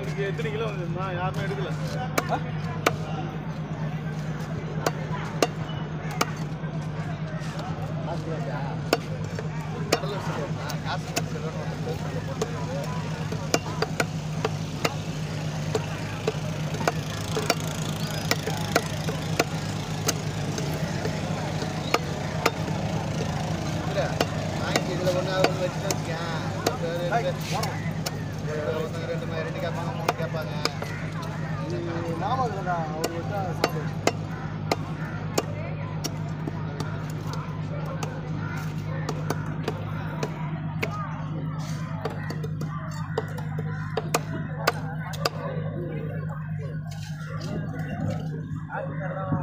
இன்னைக்கு எத்தனை கிலோ வந்துருமா யாருமே எடுக்கல இதில் ஒன்று அது ஒன்று வச்சுட்டு வச்சுக்கேன் ரெண்டு கேட்பாங்க 3 கேட்பாங்க நாம அவர் வச்சா சாப்பிடு ஆ